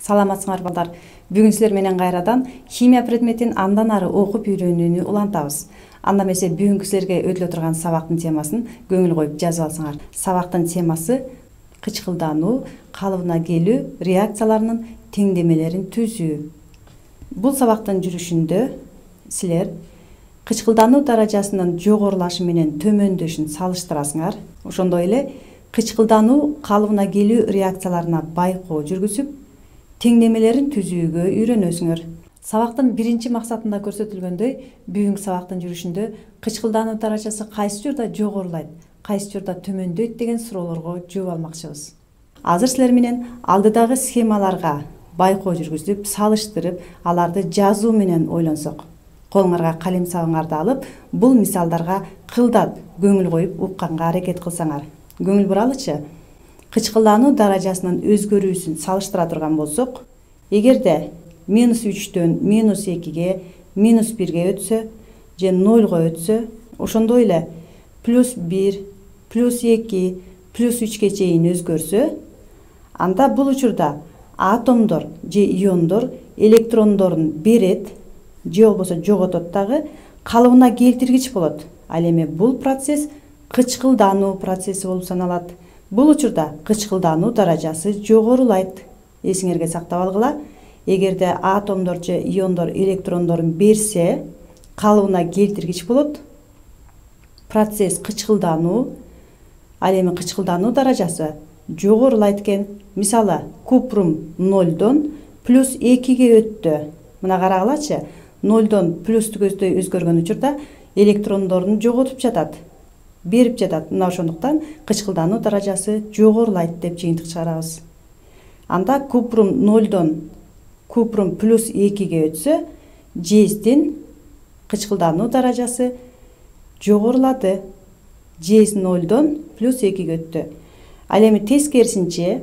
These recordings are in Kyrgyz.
Саламатсыңар балдар. Бүгүн силер менен кайрадан химия предметин андан ары окуп үйрөнүүнү улантабыз. Анда эмесе бүгүнкү силерге өтүлө турган сабактын темасын көңүл коюп жазып алсаңар. Сабактын темасы кычкылдануу, калыбына келүү реакцияларынын теңдемелерин түзүү. Бул сабактын жүрүшүндө силер кычкылдануу даражасынын жогорулашы менен төмөндөшүн салыштырасыңар. Ошондой эле кычкылдануу, калыбына келүү реакцияларына байкоо жүргүзүп, теңдемелерин түзүүгө үйрөнөсүңөр. Сабактын биринчи максатында көрсөтүлгөндөй, бүгүнкү сабактын жүрүшүндө кычкылдануу даражасы кайсы учурда жогорулайт, кайсы учурда төмөндөйт деген суроолорго жооп алмакчыбыз. Азыр силер менен алдыдагы схемаларга байкоо жүргүзүп, салыштырып, аларды жазуу менен ойлонсок. Колуңарга калем сабыңарды алып, бул мисалдарга кылдат көңүл коюп укканга аракет кылсаңар. Көңүл буралычы? Кычкылдануу даражасынын өзгөрүүсүн салыштыра турган болсок, эгерде -3дөн -2ге, -1ге өтсө, же 0го өтсө, ошондой эле +1, +2, +3ге чейин өзгөрсө, анда бул учурда атомдор же иондор электрондорун берет, же болбосо жоготот дагы, калыбына келтиргич болот. Ал эми бул процесс кычкылдануу процесси болуп саналат. Бул учурда кычкылдануу даражасы жогорулайт. Эсиңерге сактап алгыла, эгерде атомдор же иондор электрондорун берсе, калыбына келтиргич болот. Процесс кычкылдануу, ал эми кычкылдануу даражасы жогорулайт экен. Мисалы, купрум 0дон +2ге өттү. Мына карагылачы, 0дон плюсту көздөй өзгөргөн учурда электрондорун жоготуп жатат, берип жатат. Мына ошондуктан кычкылдануу даражасы жогорулайт деп жыйынтык чыгарабыз. Анда купрум 0дон купрум +2ге өтсө, жездин кычкылдануу даражасы жогорулады. Жез 0дон +2ге өттү. Ал эми тескерисинче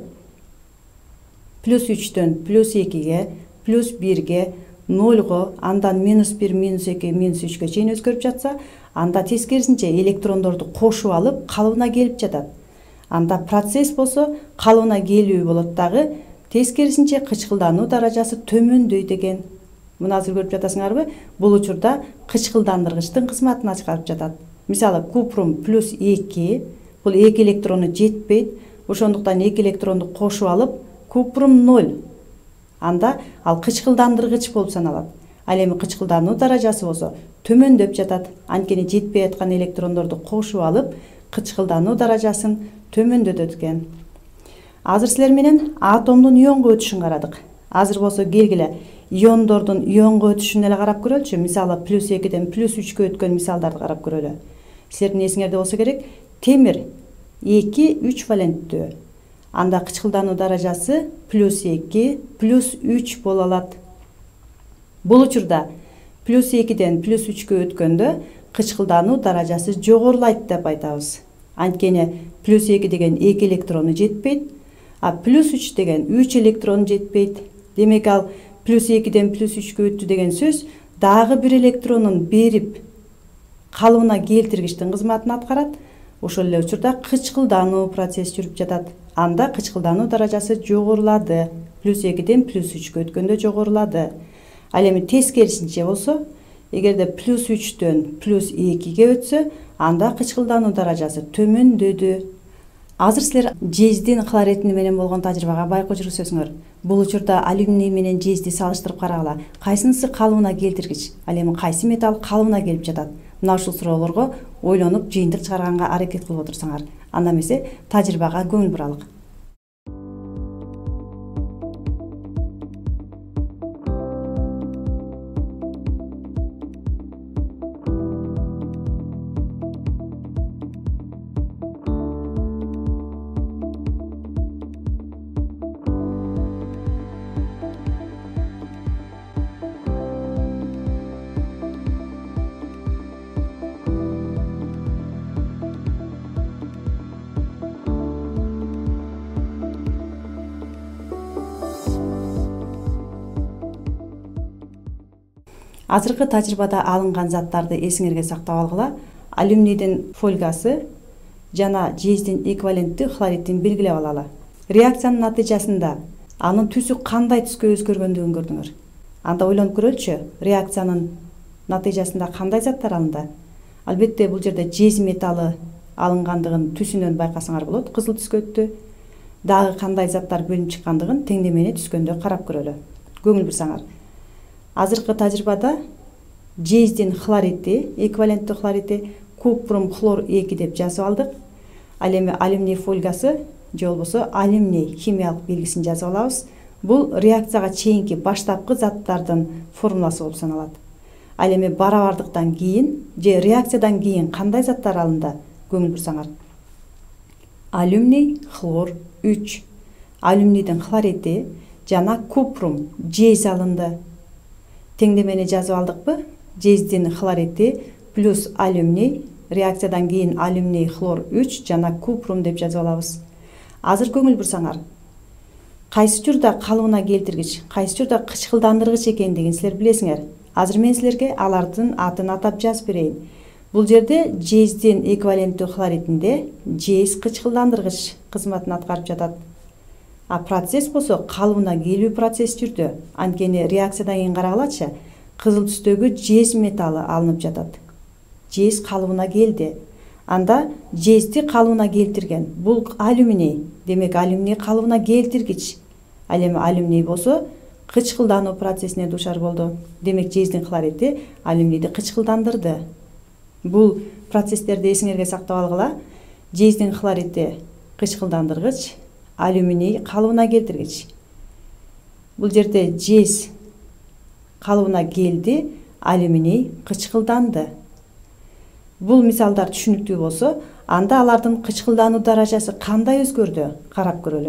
+3дөн +2ге, +1ге, 0го, андан -1, -2, -3ге чейин өзгөрүп жатса, анда тескерисинче электрондорду кошуп алып, калыбына келип жатат. Анда процесс болсо калыбына келүү болот дагы, тескерисинче кычкылдануу даражасы төмөндөйт экен. Муну азыр көрүп жатасыңарбы? Бул учурда кычкылдандыргычтын кызматына чыгарып жатат. Мисалы, купрум +2, бул 2 электрону жетпейт. Ошондуктан 2 электронду кошуп алып, купрум 0. Анда ал кычкылдандыргыч болуп саналат. Ал эми кычкылдануу даражасы болсо төмөндөп жатат. Анткени жетпей аткан электрондорду кошуп алып, кычкылдануу даражасын төмөндөтөт экен. Азыр силер менен атомдун ионго өтүшүн карадык. Азыр болсо келгиле иондордун ионго өтүшүнө эле карап көрөлүчү. Мисалы, +2ден +3кө өткөн мисалдарды карап көрөлү. Силердин эсиңерде болсо керек, темир 2, 3 валенттүү. Анда кычкылдануу даражасы +2, +3 боло алат. Бул учурда +2ден +3кө өткөндө кычкылдануу даражасы жогорулайт деп айтабыз. Анткени +2 деген 2 электрону жетпейт, а +3 деген 3 электрону жетпейт. Демек ал +2ден +3кө өттү деген сөз дагы бир электронун берип калыбына келтиргичтин кызматын аткарат. Ошол эле учурда кычкылдануу процесс жүрүп жатат. Анда кычкылдануу даражасы жогорулады. +2ден +3кө өткөндө жогорулады. Ал эми тескерисинче болсо, эгерде +3дөн +2ге өтсө, анда кычкылдануу даражасы төмөндөдү. Азыр силер жездин хлоридини менен болгон тажрыйбага байкоо жүргүзөсүңөр. Бул учурда алюминий менен жезди салыштырып карагыла. Кайсынысы калыбына келтиргич? Ал эми кайсы металл калыбына келип жатат? Мына ушул суроолорго ойлонуп, жыйынтык чыгарганга аракет кылып отурсаңар. Анда эмесе тажрыйбага көңүл буралык. Азыркы тажрыйбада алынган заттарды эсиңерге сактап алгыла. Алюминийдин фольгасы жана жездин эквиваленттүү хлоридин белгилеп алалы. Реакциянын натыйжасында анын түсү кандай түскө өзгөргөндүгүн көрдүңөр. Анда ойлонуп көрөлүчү, реакциянын натыйжасында кандай заттар алынды? Албетте бул жерде жез металлы алынгандыгын түсүнөн байкасаңар болот, кызыл түскө өттү. Дагы кандай заттар бөлүнүп чыккандыгын теңдемени түскөндө карап көрөлү. Көңүл бурсаңар. Азыркы тажрыйбада жездин хлориди, эквиваленттүү хлориди купрум хлор 2 деп жазып алдык. Ал эми алюминий фольгасы же болбосо алюминий химиялык белгисин жазып алабыз. Бул реакцияга чейинки баштапкы заттардын формуласы болуп саналат. Ал эми барабардыктан кийин же реакциядан кийин кандай заттар алынды? Көңүл бурсаңар. Алюминий хлор 3. Алюминийдин хлориди жана купрум жез алынды. Теңдемени жазып алдыкпы? Жездин хлориди плюс алюминий, реакциядан кийин алюминий хлор 3 жана купрум деп жазып алабыз. Азыр көңүл бурсаңар. Кайсы учурда калыбына келтиргич, кайсы учурда кычкылдандыргыч экендигин силер билесиңер. Азыр мен силерге алардын атын атап жазып берейин. Бул жерде жездин эквиваленттүү хлоридинде жез кычкылдандыргыч кызматын аткарып жатат. Процесс болсо калыбына келүү процесс жүрдү. Анткени реакциядан кийин карагылачы, кызыл түстөгү жез металлы алынып жатат. Жез калыбына келди. Анда жезди калыбына келтирген. Бул алюминий. Демек алюминий калыбына келтиргич. Ал эми алюминий болсо кычкылдануу процессине дуушар болду. Демек жездин хлориди алюминийди кычкылдандырды. Бул процесстерди эсиңерге сактап алгыла. Жездин хлориди кычкылдандыргыч, алюминий калыбына келтиргич. Бул жерде жез калыбына келди, алюминий кычкылданды. Бул мисалдар түшүнүктүү болсо, анда алардын кычкылдануу даражасы кандай өзгөрдү? Карап көрөлү.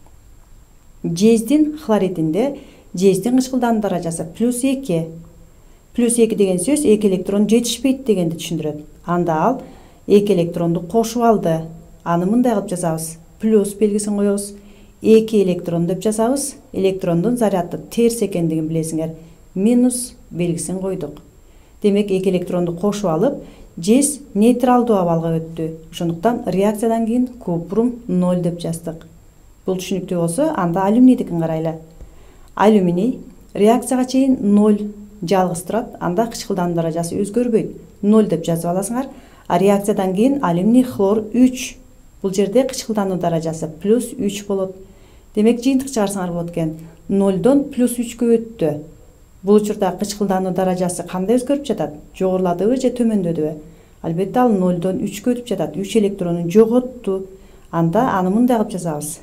Жездин хлоридинде жездин кычкылдануу даражасы +2. +2 деген сөз 2 электрон жетишпейт дегенди түшүндүрөт. Анда ал 2 электронду кошуп алды. Аны мындай кылып жазабыз. Плюс белгисин коебуз. 2 электрон деп жазабыз. Электрондун заряды терс экендигин билесиңер. Минус белгисин койдук. Демек 2 электронду кошуп алып, жез нейтралдуу абалга өттү. Ошондуктан реакциядан кийин купрум 0 деп жаздык. Бул түшүнүктүү болсо, анда алюминийдикин карайлы. Алюминий реакцияга чейин 0 жалгыз турат, анда кычкылдануу даражасы өзгөрбөйт. 0 деп жазып аласыңар. Реакциядан кийин алюминий хлор 3. Бул жерде кычкылдануу даражасы +3 болот. Демек жыйынтык чыгарсаңар болот экен. 0дон +3кө өттү. Бул учурда кычкылдануу даражасы кандай өзгөрүп жатат? Жогоруладыбы же төмөндөдүбү? Албетте ал 0дон 3кө өтүп жатат. 3 электронун жоготту. Анда аны мындай кылып жазабыз.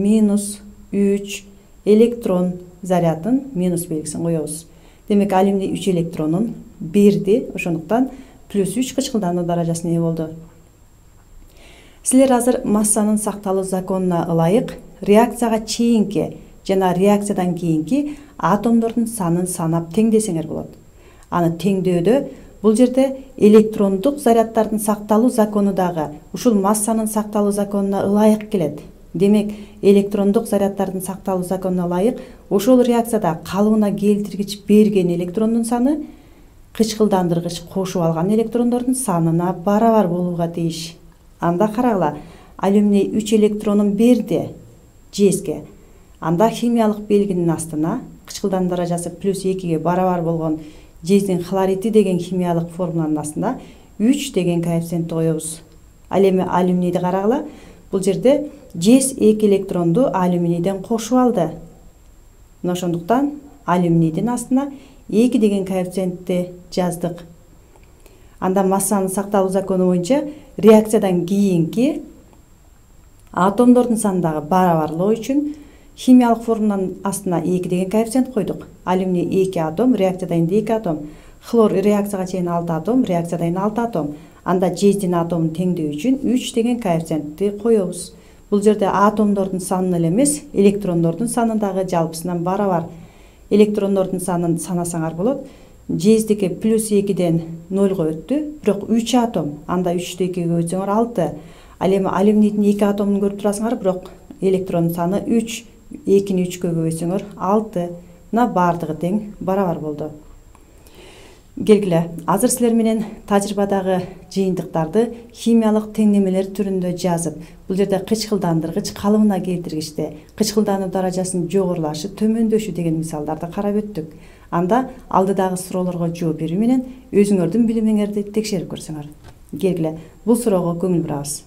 -3 электрон зарядын минус белгисин коебуз. Демек алюминий 3 электронун берди. Ошондуктан +3 кычкылдануу даражасына ээ болду. Силер азыр массанын сакталуу законуна ылайык реакцияга чейинки жана реакциядан кийинки атомдордун санын санап теңдесеңер болот. Аны теңдөөдө бул жерде электрондук заряддардын сакталуу закону дагы ушул массанын сакталуу законуна ылайык келет. Демек, электрондук заряддардын сакталуу законуна ылайык ошол реакцияда калыбына келтиргич берген электрондун саны кычкылдандыргыч кошуп алган электрондордун санына барабар болууга тийиш. Анда карагыла, алюминий 3 электронун берди жезге. Анда химиялык белгинин астына кычкылдануу даражасы +2ге барабар болгон жездин хлориди деген химиялык формуланын астына 3 деген коэффициентти коебуз. Ал эми алюминийди карагыла, бул жерде жез 2 электронду алюминийден кошуп алды. Ошондуктан алюминийдин астына 2 деген коэффициентти жаздык. Анда массанын сакталуу закону боюнча реакциядан кийинки атомдордун сандагы барабарлоо үчүн химиялык формуланын астына 2 деген коэффициент койдук. Алюминий 2 атом, реакциядан 2 атом. Хлор реакцияга чейин 6 атом, реакциядан 6 атом. Анда жездин атомун теңдөө үчүн 3 деген коэффициентти коебуз. Бул жерде атомдордун санын эле эмес, электрондордун саны дагы жалпысынан барабар. Электрондордун санын санасаңар болот. Жездики +2ден 0го өттү, бирок 3 атом. Анда 3тү 2ге бөлсөңөр 6. Ал эми алюминийдин 2 атомун көрүп турасыңар, бирок электрондун саны 3. 2-ни 3кө бөлсөңөр 6. Мына бардыгы тең барабар болду. Келгиле, азыр силер менен тажрыйбадагы жыйынтыктарды химиялык теңдемелер түрүндө жазып, бул жерде кычкылдандыргыч калыбына келтиргичте кычкылдануу даражасынын жогорулашы, төмөндөшү деген мисалдарды карап өттүк. Анда алдыдагы суроолорго жооп берүү менен өзүңөрдүн билимиңерди текшерип көрсөңөр. Келгиле, бул суроого көңүл бурабыз.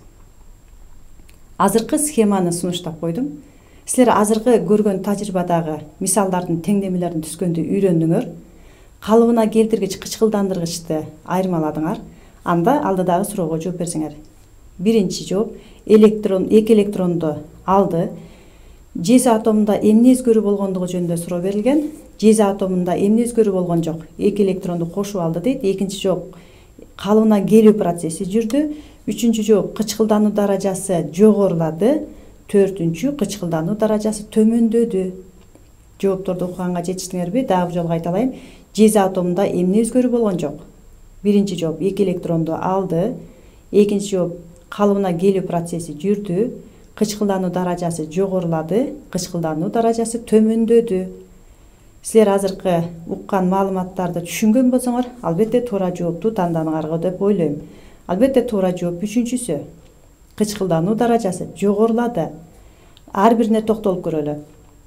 Азыркы схеманы сунуштап койдум. Силер азыркы көргөн тажрыйбадагы мисалдардын теңдемелерин түзгөндө үйрөндүңөр. Калыбына келтиргич кычкылдандыргычты айырмаладыңар. Анда алдыдагы суроого жооп берсеңер. Биринчи жооп: эки электронду алды. Жез атомунда эмне өзгөрүү болгондугу жөнүндө суроо берилген. Жез атомунда эмне өзгөрүү болгон жок. Эки электронду кошуп алды дейт. Экинчи жооп: калыбына келүү процесси жүрдү. Үчүнчү жооп: кычкылдануу даражасы жогорулады. Төртүнчү: кычкылдануу даражасы төмөндөдү. Жоопторду окуганга жетиштиңерби? Дагы бир жолу кайталайм. Жез атомунда эмне өзгөрүү болгон жок. Биринчи жооп: эки электронду алды. Экинчи жооп: калыбына келүү процесси жүрдү. Кычкылдануу даражасы жогорулады. Кычкылдануу даражасы төмөндөдү. Силер азыркы уккан маалыматтарды түшүнгөн болсоңор, албетте туура жоопту тандадыңар деп ойлойм. Албетте туура жооп үчүнчүсү. Кычкылдануу даражасы жогорулады. Ар бирине токтолуп көрөлү.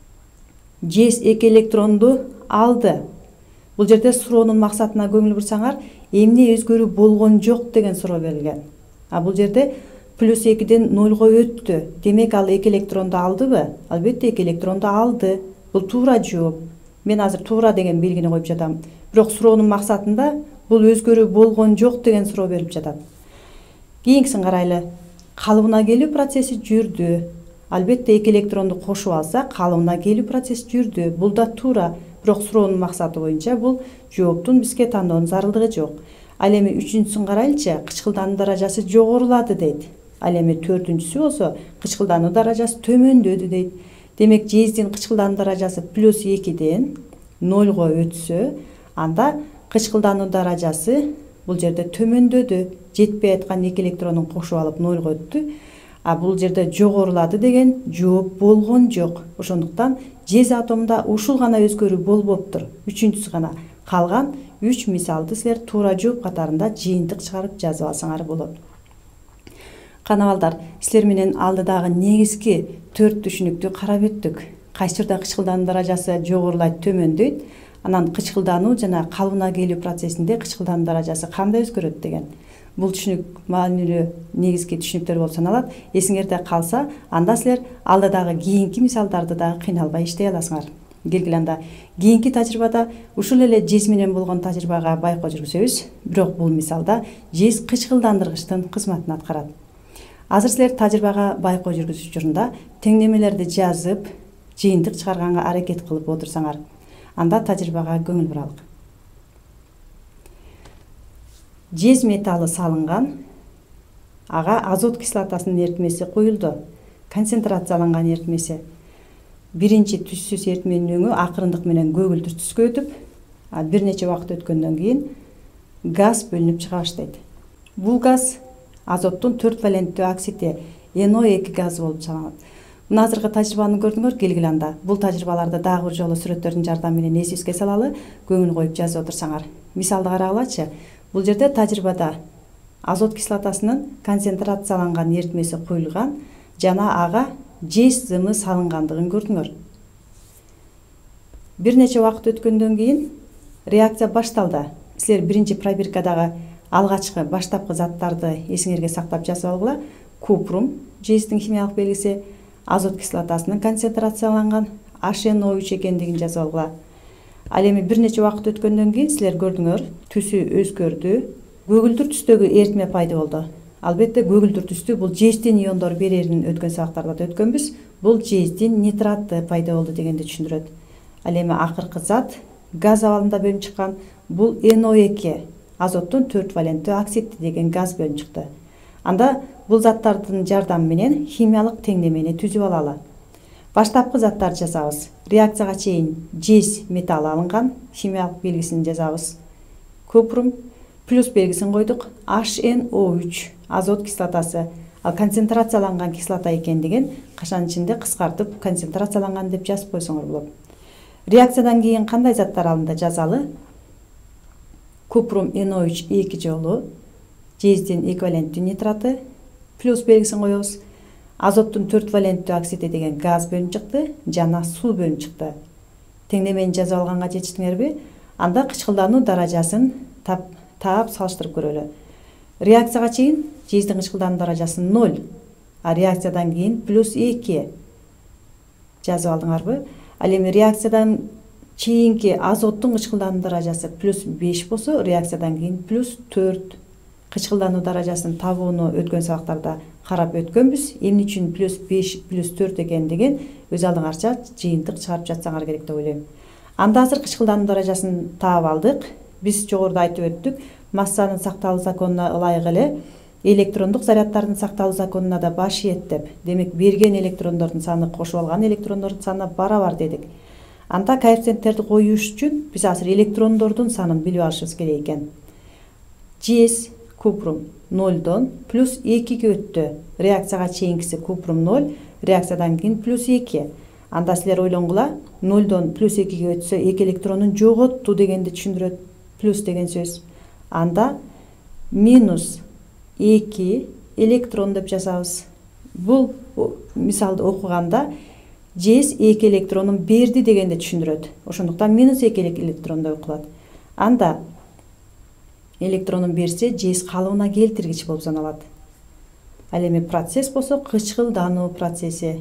Жез эки электронду алды. Бул жерде суроонун максатына көңүл бурсаңар, эмне өзгөрүү болгон жок деген суроо берилген. Бул жерде плюс 2ден 0го өттү. Демек ал 2 электронду алдыбы? Албетте 2 электронду алды. Бул туура жооп. Мен азыр туура деген белгини коюп жатам. Бирок суроонун максатында бул өзгөрүү болгон жок деген суроо берип жатат. Кийинкисин карайлы. Калыбына келүү процесси жүрдү. Албетте 2 электронду кошуп алса, калыбына келүү процесси жүрдү. Бул да туура. Бирок суроонун максаты боюнча бул жооптун бизге тандоонун зарылдыгы жок. Ал эми үчүнчүсүн карайлычы, кычкылдануу даражасы жогорулады дейт. Ал эми төртүнчүсү болсо кычкылдануу даражасы төмөндөдү дейт. Демек жездин кычкылдануу даражасы плюс 2ден 0го өтсө, анда кычкылдануу даражасы бул жерде төмөндөдү. Жетпей аткан 2 электронун кошуп алып 0го өттү. Бул жерде жогорулады деген жооп болгон жок. Ошондуктан жез атомунда ушул гана өзгөрүү болбоптур. Үчүнчүсү гана. Калган 3 мисалды силер туура жооп катарында жыйынтык чыгарып жазып алсаңар болот. Кана балдар, силер менен алдыдагы негизги 4 түшүнүктү карап өттүк. Кайсы жерде кычкылдануу даражасы жогорулайт, төмөндөйт, анан кычкылдануу жана калыбына келүү процессинде кычкылдануу даражасы кандай өзгөрөт деген. Бул түшүнүк маанилүү негизги түшүнүктөр болуп саналат. Эсиңерде калса, анда силер алдыдагы кийинки мисалдарды дагы кыйналбай иштей аласыңар. Келгиле, анда кийинки тажрыйбада ушул эле жез менен болгон тажрыйбага байкоо жүргүзөбүз. Бирок бул мисалда жез кычкылдандыргычтын кызматын аткарат. Азыр силер тажрыйбага байкоо жүргүзүү учурунда теңдемелерди жазып, жыйынтык чыгарганга аракет кылып отурсаңар, анда тажрыйбага көңүл буралык. Жез металлы салынган, ага азот кислотасынын эритмеси куюлду. Концентрацияланган эритмеси. Биринчи түссүз эритменин өңү акырындык менен көгүлдүр түскө өтүп, бир нече убакыт өткөндөн кийин газ бөлүнүп чыга баштайт. Бул газ азоттун 4 валенттүү оксиди NO2 газы болуп саналат. Мына азыркы тажрыйбаны көрдүңөр, келгиле анда. Бул тажрыйбаларды дагы бир жолу сүрөттөрдүн жардамы менен эсибизге салалы, көңүл коюп жазып отурсаңар. Мисалды карагылачы. Бул жерде тажрыйбада азот кислотасынын концентрацияланган эритмеси куюлган жана ага жез зымы салынгандыгын көрдүңөр. Бир нече убакыт өткөндөн кийин реакция башталды. Силер биринчи пробиркадагы алгачкы баштапкы заттарды эсиңерге сактап жазып алгыла. Купрум жездин химиялык белгиси, азот кислотасынын концентрацияланган HNO3 экендигин жазып алгыла. Ал эми бир нече убакыт өткөндөн кийин силер көрдүңөр, түсү өзгөрдү. Көгүлдүр түстөгү эритме пайда болду. Албетте көгүлдүр түстүү бул жездин иондор берерин өткөн сабактарда да өткөнбүз. Бул жездин нитраты пайда болду дегенди түшүндүрөт. Ал эми акыркы зат газ абалында бөлүнүп чыккан. Бул NO2 азоттун 4 валенттүү оксиди деген газ бөлүнүп чыкты. Анда бул заттардын жардамы менен химиялык теңдемени түзүп алалы. Баштапкы заттарды жазабыз. Реакцияга чейин жез металл алынган, химиялык белгисин жазабыз. Купрум плюс белгисин койдук. HNO3 азот кислотасы. Ал концентрацияланган кислота экендигин кашанын ичинде кыскартып концентрацияланган деп жазып койсоңор болот. Реакциядан кийин кандай заттар алынды жазалы? купрум NO3 2 жолу жездин эквиваленттүү нитраты плюс белгисин коебуз. Азоттун 4 валенттүү оксиди деген газ бөлүнүп чыкты жана суу бөлүнүп чыкты. Теңдемени жазып алганга жетиштиңерби? Анда кычкылдануу даражасын таап салыштырып көрөлү. Реакцияга чейин жездин кычкылдануу даражасы 0, а реакциядан кийин плюс 2. Жазып алдыңарбы? Ал эми реакциядан чейинки азоттун кычкылдануу даражасы плюс 5 болсо, реакциядан кийин плюс 4. Кычкылдануу даражасын табууну өткөн сабактарда карап өткөнбүз. Эмне үчүн плюс 5 плюс 4 экендигин өз алдыңарча жыйынтык чыгарып жатсаңар керек деп ойлойм. Анда азыр кычкылдануу даражасын таап алдык. Биз жогоруда айтып өттүк, массанын сакталуу законуна ылайык эле электрондук заряддардын сакталуу законуна да баш ийет деп. Демек, берген электрондордун саны кошуп алган электрондордун санына барабар дедик. Анда коэффициенттерди коюш үчүн биз азыр электрондордун санын билип алышыбыз керек экен. Жез купрум 0дон плюс 2ге өттү. Реакцияга чейинкиси купрум 0, реакциядан кийин плюс 2. Анда силер ойлонгула, 0дон плюс 2ге өтсө 2 электронун жоготту дегенди түшүндүрөт. Плюс деген сөз. Анда минус 2 электрон деп жазабыз. Бул мисалды окуганда жез 2 электронун берди дегенди түшүндүрөт. Ошондуктан минус 2 электрон деп окулат. Анда электронун берсе жез калыбына келтиргич болуп саналат. Ал эми процесс болсо кычкылдануу процесси.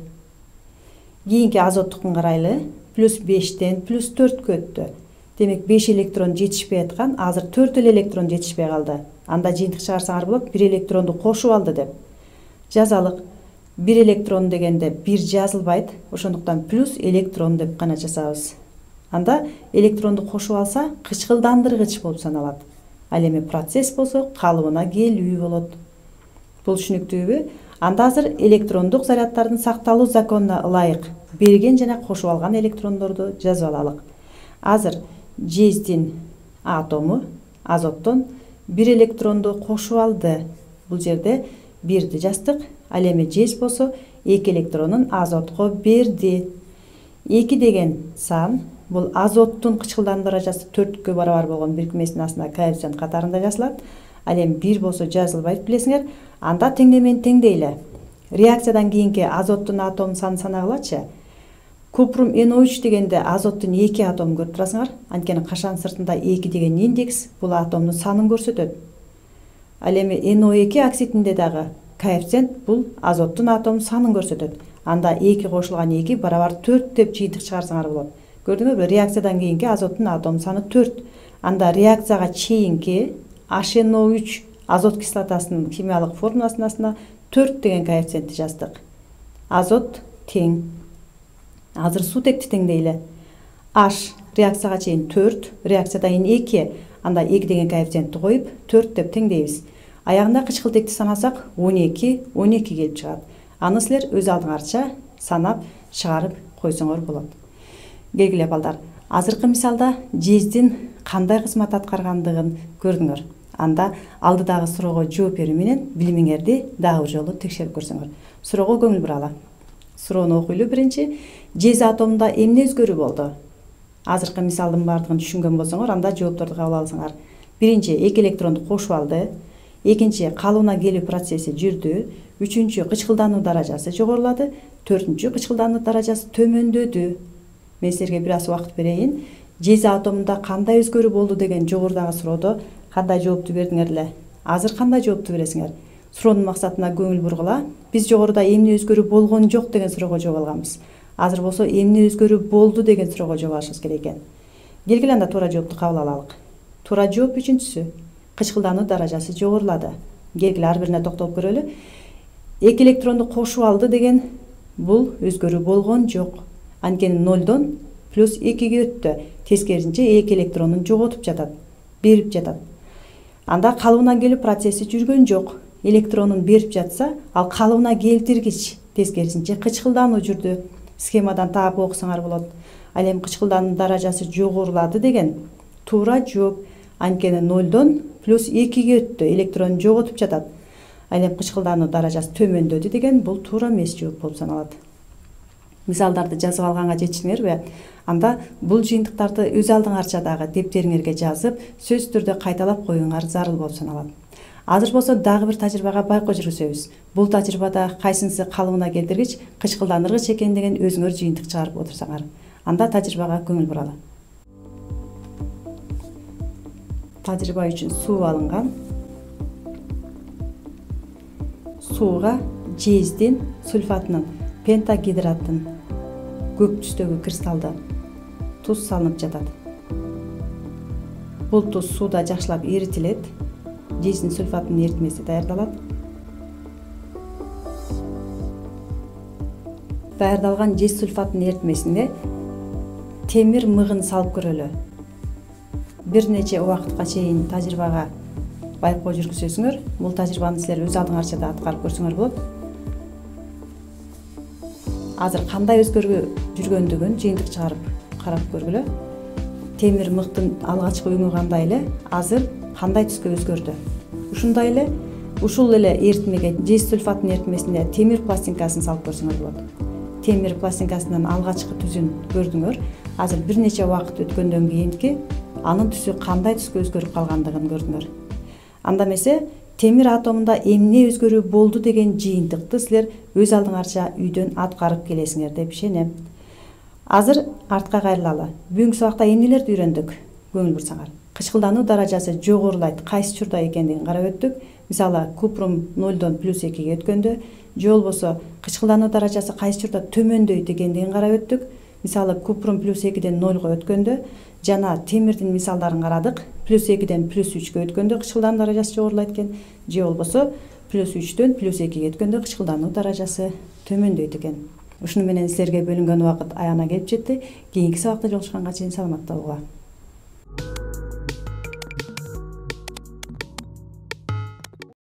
Кийинки азоттукун карайлы. Плюс 5тен плюс 4кө өттү. Демек 5 электрон жетишпей аткан, азыр 4 электрон жетишпей калды. Анда жыйынтык чыгарсаңар болот, 1 электронду кошуп алды деп. Жазалык. 1 электрон дегенде 1 жазылбайт, ошондуктан плюс электрон деп гана жазабыз. Анда электронду кошуп алса, кычкылдандыргыч болуп саналат. Ал эми процесс болсо калыбына келүү болот. Бул түшүнүктүүбү? Анда азыр электрондук заряддардын сакталуу законуна ылайык берген жана кошуп алган электрондорду жазып алалык. Азыр жездин атому азоттон 1 электронду кошуп алды. Бул жерде 1ди жаздык. Ал эми жез болсо 2 электронун азотко берди. 2 деген сан бул азоттун кычкылдануу даражасы 4кө барабар болгон бирикмесинин астында коэффициент катарында жазылат. Ал эми 1 болсо жазылбайт, билесиңер. Анда теңдемени теңдейле. Реакциядан кийинки азоттун атом санын санагылачы. Купрум NO3 дегенде азоттун 2 атомун көрүп турасыңар. Анткени кашан сыртында 2 деген индекс бул атомдун санын көрсөтөт. Ал эми NO2 оксидинде дагы коэффициент бул азоттун атом санын көрсөтөт. Анда 2 кошулган 2 барабар 4 деп жыйынтык чыгарсаңар болот. Көрдүңөрбү? Реакциядан кийинки азоттун атом саны 4. Анда реакцияга чейинки HNO3 азот кислотасынын химиялык формуласынын астына 4 деген коэффициентти жаздык. Азот тең. Азыр суутекти теңдейле. H реакцияга чейин 4, реакциядан кийин 2. Анда 2 деген коэффициентти коюп 4 деп теңдейбиз. Аягында кычкылтекти санасак 12 келип чыгат. Аны силер өз алдыңарча санап чыгарып койсоңор болот. Келгиле балдар, азыркы мисалда жездин кандай кызмат аткаргандыгын көрдүңөр. Анда алдыдагы суроого жооп берүү менен билимиңерди дагы бир жолу текшерип көрсөңөр. Суроого көңүл буралы. Суроону окуйлу. Биринчи, жез атомунда эмне өзгөрүү болду? Азыркы мисалдын бардыгын түшүнгөн болсоңор, анда жоопторду кабыл алсаңар. Биринчи, 2 электронду кошуп алды. Экинчи, калыбына келүү процесси жүрдү. Үчүнчү, кычкылдануу даражасы жогорулады. Төртүнчү, кычкылдануу даражасы төмөндөдү. Мен силерге бир аз убакыт берейин. Жез атомунда кандай өзгөрүү болду деген жогорудагы суроодо кандай жоопту бердиңер эле? Азыр кандай жоопту бересиңер? Суроонун максатына көңүл бургула. Биз жогоруда эмне өзгөрүү болгон жок деген суроого жооп алганбыз. Азыр болсо эмне өзгөрүү болду деген суроого жооп алышыбыз керек экен. Келгиле анда туура жоопту кабыл алалык. Туура жооп үчүнчүсү. Кычкылдануу даражасы жогорулады. Келгиле ар бирине токтолуп көрөлү. 2 электронду кошуп алды деген бул өзгөрүү болгон жок. Анткени 0дон плюс 2ге өттү. Тескерисинче 2 электронун жоготуп жатат, берип жатат. Анда калыбына келүү процесси жүргөн жок. Электронун берип жатса, ал калыбына келтиргич. Тескерисинче кычкылдануу жүрдү. Схемадан таап окусаңар болот. Ал эми кычкылдануу даражасы жогорулады деген туура жооп. Анткени 0дон плюс 2ге өттү. Электрон жоготуп жатат. Ал эми кычкылдануу даражасы төмөндөдү деген бул туура эмес жооп болуп саналат. мисалдарды жазып алганга жетиштиңерби? Анда бул жыйынтыктарды өз алдыңарча дагы дептериңерге жазып, сөзсүз түрдө кайталап коюуңар зарыл болуп саналат. Азыр болсо дагы бир тажрыйбага байкоо жүргүзөбүз. Бул тажрыйбада кайсынысы калыбына келтиргич, кычкылдандыргыч экендигин өзүңөр жыйынтык чыгарып отурсаңар. Анда тажрыйбага көңүл буралы. Тажрыйба үчүн суу алынган. Сууга жездин сульфатынын пентагидраттын көк түстөгү кристалды туз салынып жатат. Бул туз сууда жакшылап эритилет. Жездин сульфатынын эритмеси даярдалат. Даярдалган жез сульфатынын эритмесине темир мыгын салып көрөлү. Бир нече убакытка чейин тажрыйбага байкоо жүргүзөсүңөр. Бул тажрыйбаны силер өз алдыңарча да аткарып көрсөңөр болот. Азыр кандай өзгөрүп жүргөндүгүн жыйынтык чыгарып карап көргүлө. Темир мыктын алгачкы өңү кандай эле, азыр кандай түскө өзгөрдү. Ушундай эле ушул эле эритмеге жез сульфаттын эритмесине темир пластинкасын салып көрсөңөр болот. Темир пластинкасынын алгачкы түзүн көрдүңөр. Азыр бир нече убакыт өткөндөн кийинки анын түсү кандай түскө өзгөрүп калгандыгын көрдүңөр. Анда эмесе темир атомунда эмне өзгөрүү болду деген жыйынтыкты силер өз алдыңарча үйдөн аткарып келесиңер деп ишенем. Азыр артка кайрылалы. Бүгүнкү сабакта эмнелерди үйрөндүк? Көңүл бурсаңар. Кычкылдануу даражасы жогорулайт, кайсы учурда экендигин карап өттүк. Мисалы, купрум 0дон +2ге өткөндө, же болбосо кычкылдануу даражасы кайсы учурда төмөндөйт экендигин карап өттүк. Мисалы, купрум +2ден 0го өткөндө жана темирдин мисалдарын карадык. +2ден +3ге өткөндө кычкылдануу даражасы жогорулайт экен, же болбосо +3дөн +2ге өткөндө кычкылдануу даражасы төмөндөйт экен. Ушуну менен силерге бөлүнгөн убакыт аягына келип жетти. Кийинки сабакта жолугушканга чейин саламатта болуңар.